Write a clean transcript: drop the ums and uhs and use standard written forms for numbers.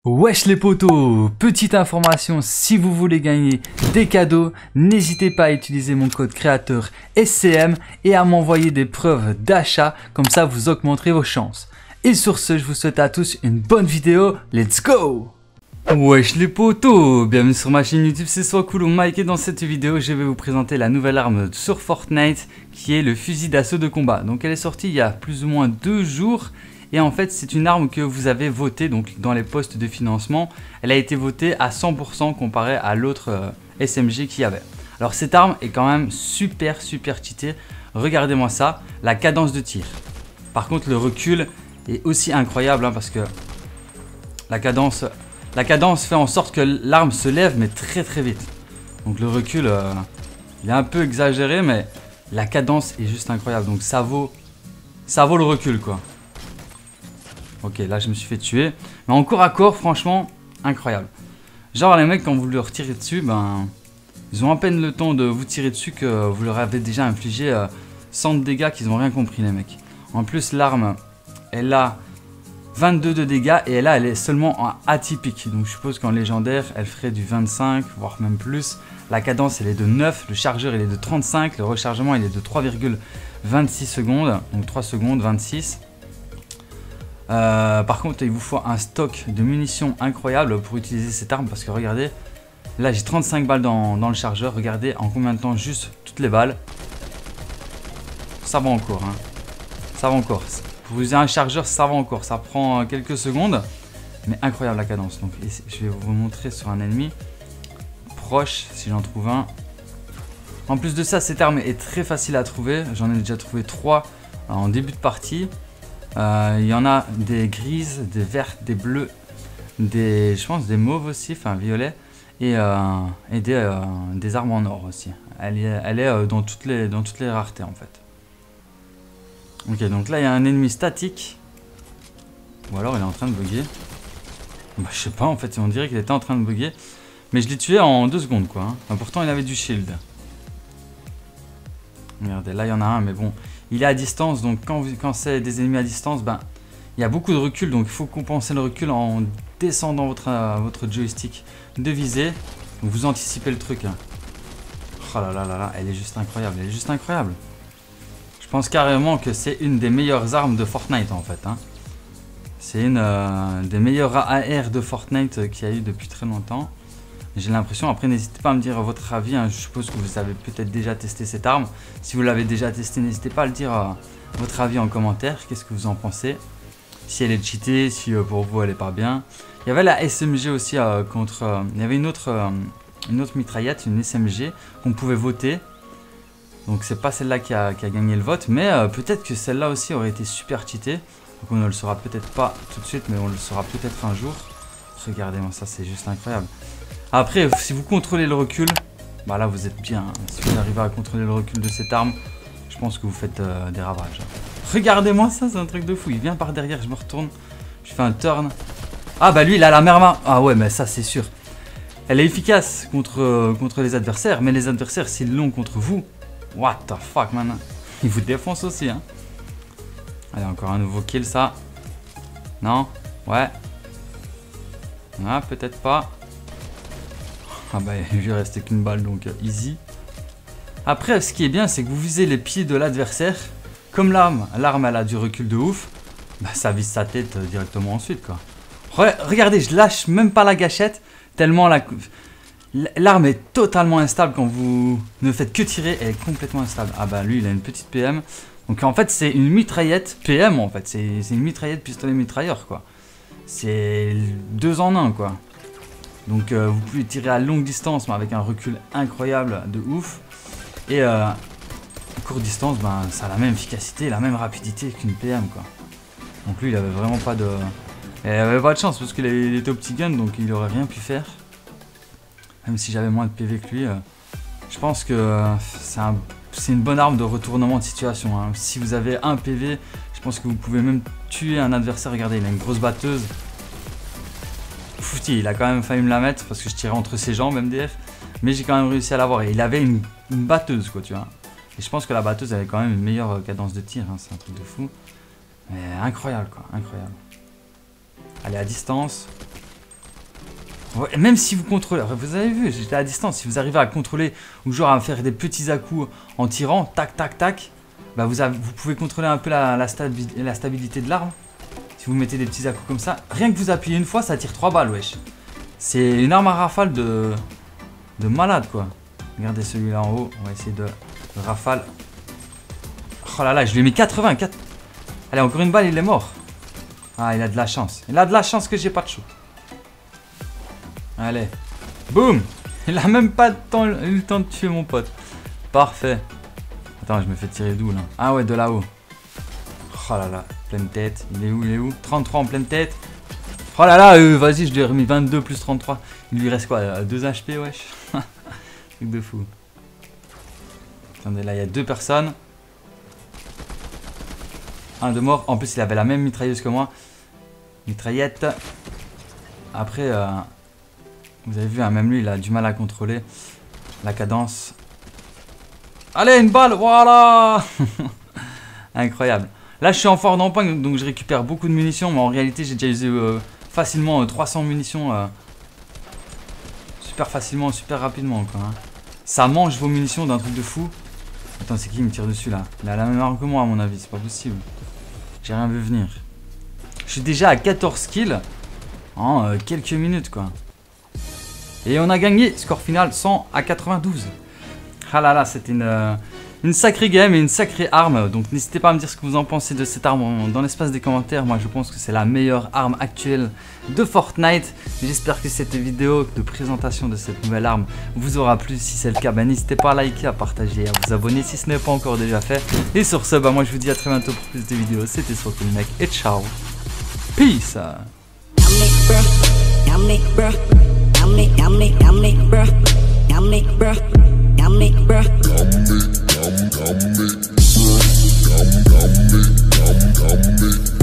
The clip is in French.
Wesh les potos, petite information, si vous voulez gagner des cadeaux, n'hésitez pas à utiliser mon code créateur SCM et à m'envoyer des preuves d'achat, comme ça vous augmenterez vos chances. Et sur ce, je vous souhaite à tous une bonne vidéo, let's go! Wesh les potos, bienvenue sur ma chaîne YouTube, c'est Soiscool ou Mike et dans cette vidéo je vais vous présenter la nouvelle arme sur Fortnite qui est le fusil d'assaut de combat. Donc elle est sortie il y a plus ou moins 2 jours. Et en fait, c'est une arme que vous avez votée donc dans les postes de financement. Elle a été votée à 100% comparé à l'autre SMG qu'il y avait. Alors cette arme est quand même super cheatée. Regardez-moi ça, la cadence de tir. Par contre, le recul est aussi incroyable hein, parce que la cadence fait en sorte que l'arme se lève mais très vite. Donc le recul, il est un peu exagéré mais la cadence est juste incroyable. Donc ça vaut le recul quoi. Ok, là je me suis fait tuer. Mais en corps à corps, franchement, incroyable. Genre les mecs, quand vous leur tirez dessus, ben, ils ont à peine le temps de vous tirer dessus que vous leur avez déjà infligé 100 de dégâts qu'ils n'ont rien compris les mecs. En plus, l'arme, elle a 22 de dégâts et elle est seulement en atypique. Donc je suppose qu'en légendaire, elle ferait du 25, voire même plus. La cadence, elle est de 9, le chargeur, il est de 35, le rechargement, il est de 3,26 secondes. Donc 3 secondes, 26. Par contre il vous faut un stock de munitions incroyable pour utiliser cette arme parce que regardez, là j'ai 35 balles dans le chargeur, regardez en combien de temps juste toutes les balles. Ça va encore hein. Ça va encore, pour user un chargeur ça va encore, ça prend quelques secondes. Mais incroyable la cadence, donc je vais vous montrer sur un ennemi proche si j'en trouve un. En plus de ça cette arme est très facile à trouver, j'en ai déjà trouvé 3 en début de partie. Il y en a des grises, des vertes, des bleues, je pense des mauves aussi, enfin violets, et des armes en or aussi. Elle est dans toutes les raretés en fait. Ok, donc là il y a un ennemi statique. Ou alors il est en train de bugger. Bah, je sais pas en fait, on dirait qu'il était en train de bugger. Mais je l'ai tué en 2 secondes quoi. Hein. Enfin, pourtant il avait du shield. Regardez, là il y en a un, mais bon, il est à distance, donc quand c'est des ennemis à distance, ben, il y a beaucoup de recul, donc il faut compenser le recul en descendant votre joystick de visée. Donc vous anticipez le truc. Hein. Oh là là là là, elle est juste incroyable, elle est juste incroyable. Je pense carrément que c'est une des meilleures armes de Fortnite en fait. Hein. C'est une des meilleures AR de Fortnite qu'il y a eu depuis très longtemps. J'ai l'impression, après n'hésitez pas à me dire votre avis, hein. Je suppose que vous avez peut-être déjà testé cette arme. Si vous l'avez déjà testé, n'hésitez pas à le dire votre avis en commentaire, qu'est-ce que vous en pensez. Si elle est cheatée, si pour vous elle est pas bien. Il y avait la SMG aussi il y avait une autre mitraillette, une SMG qu'on pouvait voter. Donc c'est pas celle-là qui a gagné le vote, mais peut-être que celle-là aussi aurait été super cheatée. Donc on ne le saura peut-être pas tout de suite, mais on le saura peut-être un jour. Regardez-moi ça, c'est juste incroyable. Après, si vous contrôlez le recul, bah là vous êtes bien. Hein. Si vous arrivez à contrôler le recul de cette arme, je pense que vous faites des ravages. Regardez-moi ça, c'est un truc de fou. Il vient par derrière, je me retourne, je fais un turn. Ah bah lui il a la même arme. Ah ouais mais ça c'est sûr. Elle est efficace contre les adversaires, mais les adversaires s'ils l'ont contre vous, what the fuck man. Ils vous défoncent aussi hein. Allez encore un nouveau kill ça. Non. Ouais. Ah peut-être pas. Ah bah il lui restait qu'une balle donc easy. Après ce qui est bien c'est que vous visez les pieds de l'adversaire. Comme l'arme elle a du recul de ouf. Bah ça vise sa tête directement ensuite quoi. Regardez je lâche même pas la gâchette. Tellement l'arme est totalement instable quand vous ne faites que tirer. Elle est complètement instable. Ah bah lui il a une petite PM. Donc en fait c'est une mitraillette PM en fait. C'est une mitraillette pistolet mitrailleur quoi. C'est 2 en 1 quoi. Donc vous pouvez tirer à longue distance mais avec un recul incroyable de ouf. Et courte distance, ben, ça a la même efficacité, la même rapidité qu'une PM quoi. Donc lui il avait vraiment pas de... Il avait pas de chance parce qu'il était au petit gun donc il aurait rien pu faire. Même si j'avais moins de PV que lui. Je pense que c'est une bonne arme de retournement de situation. Hein. Si vous avez un PV, je pense que vous pouvez même tuer un adversaire. Regardez, il a une grosse batteuse. Fouti, il a quand même failli me la mettre parce que je tirais entre ses jambes MDF. Mais j'ai quand même réussi à l'avoir. Et il avait une batteuse quoi, tu vois. Et je pense que la batteuse avait quand même une meilleure cadence de tir. Hein. C'est un truc de fou. Mais incroyable quoi, incroyable. Allez à distance. Ouais, même si vous contrôlez, vous avez vu, j'étais à distance, si vous arrivez à contrôler ou genre à faire des petits à-coups en tirant, tac, tac, tac, bah vous pouvez contrôler un peu la stabilité de l'arme. Si vous mettez des petits à-coups comme ça, rien que vous appuyez une fois, ça tire 3 balles, wesh. C'est une arme à rafale de malade, quoi. Regardez celui-là en haut, on va essayer de rafale. Oh là là, je lui ai mis 84. Allez, encore une balle, il est mort. Ah, il a de la chance. Il a de la chance que j'ai pas de chaud. Allez. Boum. Il a même pas eu le temps de tuer mon pote. Parfait. Attends, je me fais tirer d'où là? Ah ouais, de là-haut. Oh là là, pleine tête. Il est où? Il est où? 33 en pleine tête. Oh là là, vas-y, je lui ai remis 22 plus 33. Il lui reste quoi? 2 HP, wesh. Truc de fou. Attendez, là, il y a 2 personnes. Un de mort. En plus, il avait la même mitrailleuse que moi. Mitraillette. Après, vous avez vu, hein, même lui, il a du mal à contrôler la cadence. Allez, une balle, voilà. Incroyable. Là, je suis en fort d'empoigne, donc je récupère beaucoup de munitions. Mais en réalité, j'ai déjà usé facilement 300 munitions. Super facilement, super rapidement, quoi. Hein. Ça mange vos munitions d'un truc de fou. Attends, c'est qui me tire dessus, là? Il a la même arme que moi, à mon avis. C'est pas possible. J'ai rien vu venir. Je suis déjà à 14 kills en quelques minutes, quoi. Et on a gagné, score final 100 à 92. Ah là là, c'était une sacrée game et une sacrée arme. Donc n'hésitez pas à me dire ce que vous en pensez de cette arme dans l'espace des commentaires. Moi je pense que c'est la meilleure arme actuelle de Fortnite. J'espère que cette vidéo de présentation de cette nouvelle arme vous aura plu. Si c'est le cas, n'hésitez pas à liker, à partager, à vous abonner si ce n'est pas encore déjà fait. Et sur ce, moi je vous dis à très bientôt pour plus de vidéos. C'était SoCoolMec et ciao. Peace. Yummy,